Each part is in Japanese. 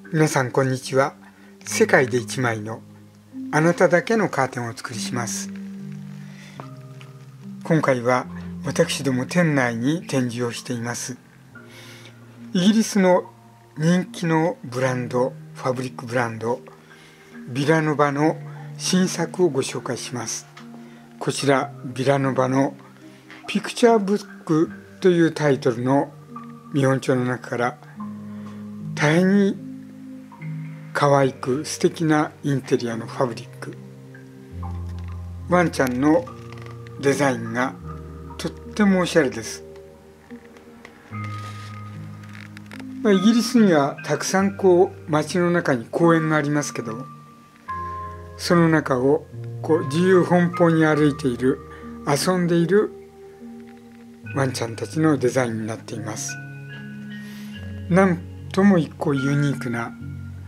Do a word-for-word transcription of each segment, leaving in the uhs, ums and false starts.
皆さんこんにちは。世界で一枚のあなただけのカーテンをお作りします。今回は私ども店内に展示をしていますイギリスの人気のブランドファブリックブランドビラノバの新作をご紹介します。こちらビラノバのピクチャーブックというタイトルの見本帳の中から大変に可愛く素敵なインテリアのファブリック、ワンちゃんのデザインがとってもおしゃれです。まあ、イギリスにはたくさんこう街の中に公園がありますけど、その中をこう自由奔放に歩いている遊んでいるワンちゃんたちのデザインになっています。なんとも一個ユニークな、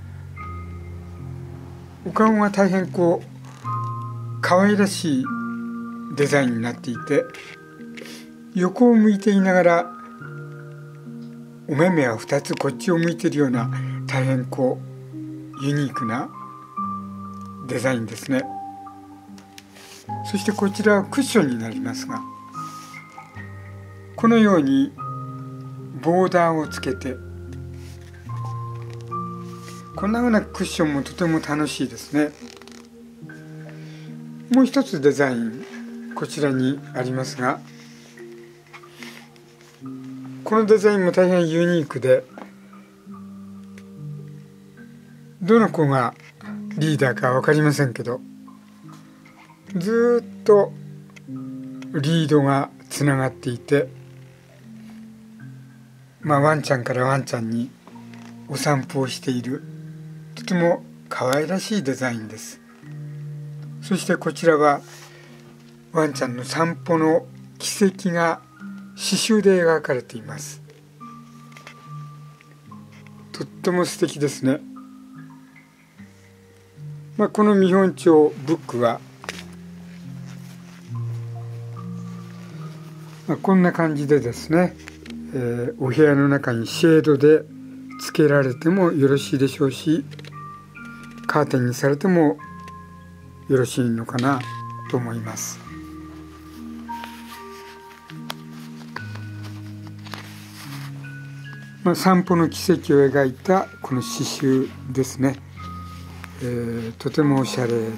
お顔が大変こう可愛らしいデザインになっていて、横を向いていながらお目目はふたつこっちを向いているような大変こうユニークなデザインですね。そしてこちらはクッションになりますが、このようにボーダーをつけて、こんなようなクッションもとても楽しいですね。もう一つデザインこちらにありますが、このデザインも大変ユニークで、どの子がリーダーか分かりませんけど、ずっとリードがつながっていて、まあ、ワンちゃんからワンちゃんにお散歩をしている、とても可愛らしいデザインです。そしてこちらはワンちゃんの散歩の軌跡が刺繍で描かれています。とっても素敵ですね。まあ、この見本帳ブックは、まあ、こんな感じでですね、えー、お部屋の中にシェードでつけられてもよろしいでしょうし、カーテンにされてもよろしいのかなと思います。まあ、散歩の軌跡を描いたこの刺繍ですね、えー、とてもおしゃれです。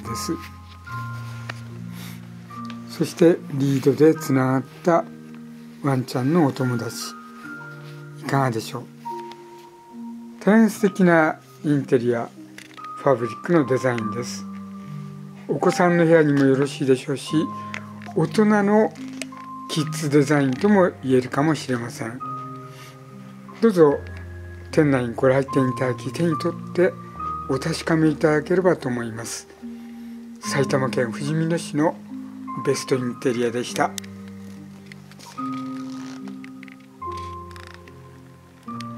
そしてリードでつながったワンちゃんのお友達、いかがでしょう。大変素敵なインテリアファブリックのデザインです。お子さんの部屋にもよろしいでしょうし、大人のキッズデザインとも言えるかもしれません。どうぞ店内にご来店いただき、手に取ってお確かめいただければと思います。埼玉県ふじみ野市のベストインテリアでした。